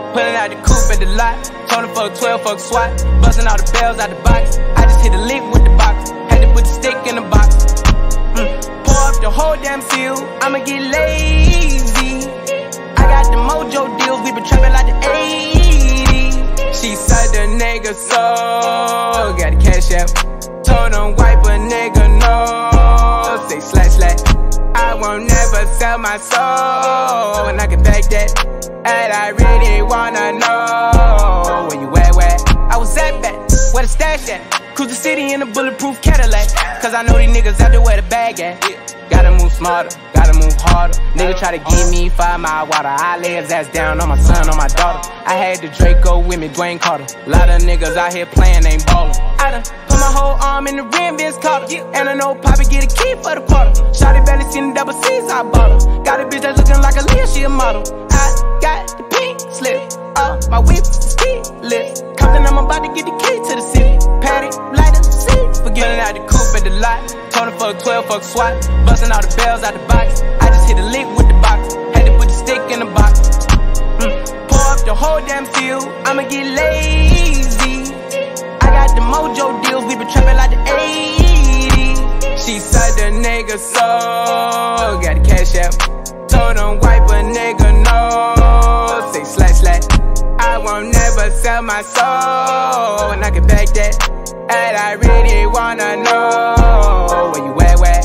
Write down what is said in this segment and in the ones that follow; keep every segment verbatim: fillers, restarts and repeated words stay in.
Pullin out the coupe at the lot. Told him fuck twelve, fuck SWAT. Bustin all the bales out the box. I just hit a lick with the box. Had to put the stick in the box. Mm. Pour up the whole damn seal. I'ma get lazy. I got the mojo deals. We been trappin' like the eighties. She said the nigga so got the cash out. Told him wipe a nigga no. Say slatt slatt. I won't never sell my soul, and I can back that. And I really wanna know where you at, where I was at back, where the stash at. Cruise the city in a bulletproof Cadillac, cause I know these niggas out there where the bag at. Gotta move smarter, gotta move harder. Nigga try to give me five mile water. I lay his ass down on my son, on my daughter. I had the Draco with me, Dwayne Carter. Lot of niggas out here playing, ain't ballin'. I done put my whole arm in the rim, bitch caught her. And I know Poppy get a key for the quarter. Shawty barely seen the double C's, I bought her. Got a bitch that's looking like a Leah, she a model. I got the pink slip, uh, my whip is keyless. Compton, I'm about to get the key to the city. Patty, light up the seat. Forgetting out the coupe at the lot. Told him fuck twelve, fuck SWAT. Bustin all the bales out the box. I just hit a lick with the box. Had to put the stick in the box. Mm. Pour up the whole damn seal. I'ma get lazy. I got the mojo deals. We been trappin' like the eighties. She said the nigga so got the cash out. Told him wipe a nigga no. Say slatt slatt. I won't never sell my soul, and I can back that. And I really wanna know where you at, where?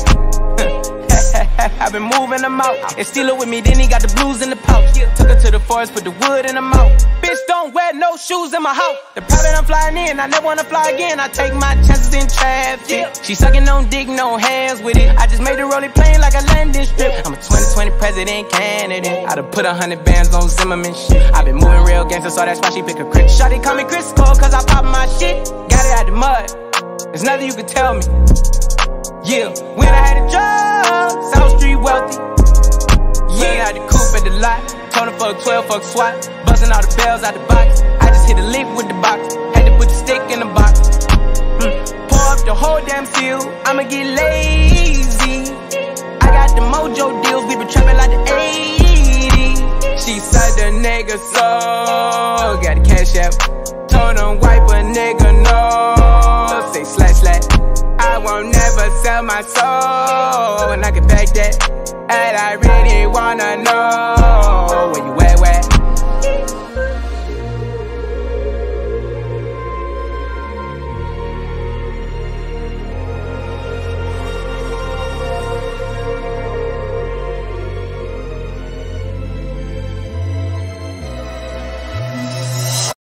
I've been moving them out. And steal it with me, then he got the blues in the pouch. Took her to the forest, put the wood in the mouth. Bitch, don't wear no shoes in my house. The private I'm flying in, I never wanna fly again. I take my chances in traffic. She sucking on dick, no hands with it. I just made the rolling plane like a landing strip. I'm a twenty twenty president candidate. I done put a hundred bands on Zimmerman shit. I been moving real gangster, so that's why she pick a crit. Shawty call me Chris Cole, cause I pop my shit. Got it out the mud, there's nothing you can tell me. Yeah, when I had a job, South Street wealthy. Yeah, I had the coupe at the lot. Told him fuck twelve, fuck SWAT. Bustin all the bales out the box. I just hit a lick with the box. Had to put the stick in the box. Mm. Pour up the whole damn seal. I'ma get lazy. I got the mojo deals. We been trappin' like the eighties. She said the nigga so got the cash out. Told him wipe a nigga no. Say slatt slatt. I won't never sell my soul, and I can back that. And I really wanna know where you at.